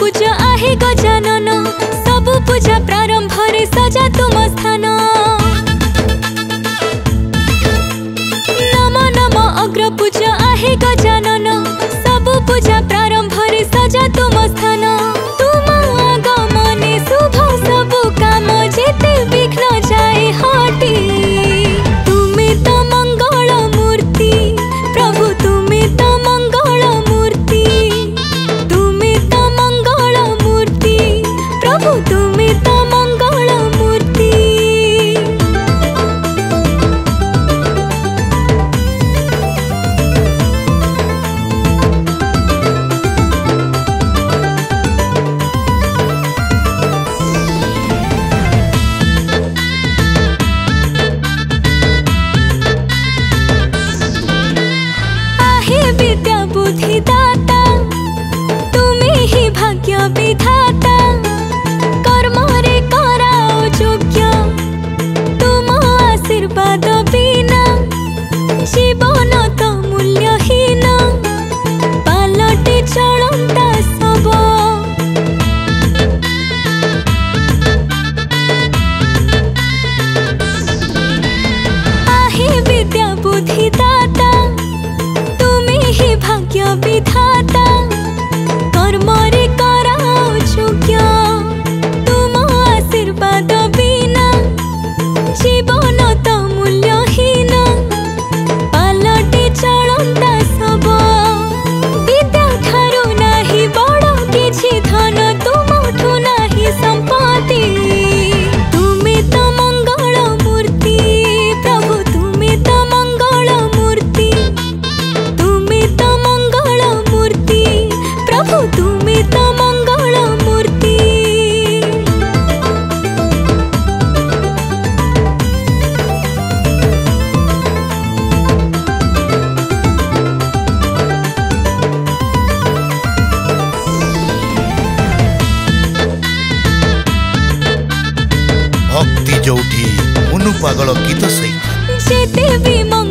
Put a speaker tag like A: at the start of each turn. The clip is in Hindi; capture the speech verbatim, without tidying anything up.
A: पूजा आहे गजानन सब पूजा प्रारंभ रे सजा तुम स्थान नम नम अग्र पूजा आहे गजानन सब पूजा प्रारंभ रे सजा तुम स्थान तुम आगमने शुभ सब काम जेते विघ्न जाए हटी तुमे तो मंगल मूर्ति प्रभु तुमे तो मंगल मूर्ति तुमे तो मंगल मूर्ति प्रभु तुमे तो मंगल मूर्ति विद्या बुद्धि दाता तुम्हें ही भाग्य विधाता कर्म रे कराओ योग्य तुम आशीर्वाद बिना जीवन तो मूल्यहीन पालटे चलता सब आहे विद्या बुद्धि दाता भाग्य विधाता कर्म रे कराओ योग्य तुम आशीर्वाद बिना जीवन तो मूल्यहीन पालटे चलता सब विद्या ठारू नाही बड़ किछि धन तुमठू नाही संपत्ति तुमे तो मंगल मूर्ति प्रभु तुमे तो मंगल मूर्ति तो मंगल मूर्ति प्रभु तुमे तो मंगल मूर्ति
B: भक्ति जोठी मुनु पागल गीत सही जेते भी